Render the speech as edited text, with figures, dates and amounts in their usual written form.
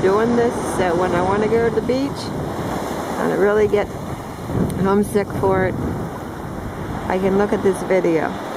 doing this so when I want to go to the beach and I really get homesick for it, I can look at this video.